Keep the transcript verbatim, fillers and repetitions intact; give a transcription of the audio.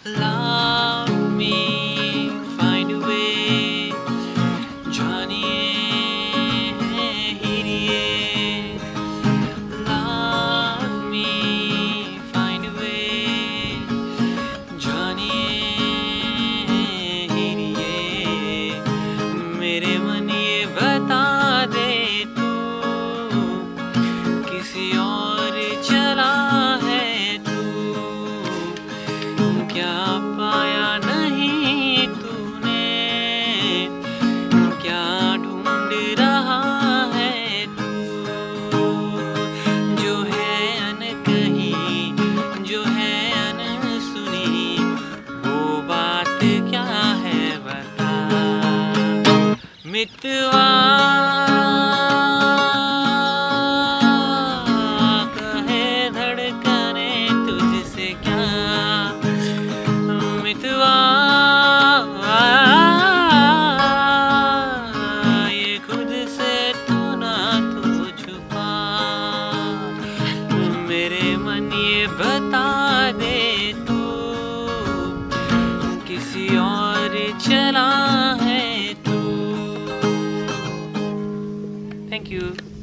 Love me, find a way, जानिए हीरिए. Love me, find a way, जानिए हीरिए. मेरे मन ये बता दे तू किसी और चला है तू. क्या पाया नहीं तूने, क्या ढूंढ रहा है तू. जो है अनकही, जो है अनसुनी, वो बात क्या है बता. मितवा कहे धड़कने तुझसे क्या. मितवा ये खुद से तू ना तू छुपा. मेरे मन ये बता दे तू किसी और चला है तू. Thank you.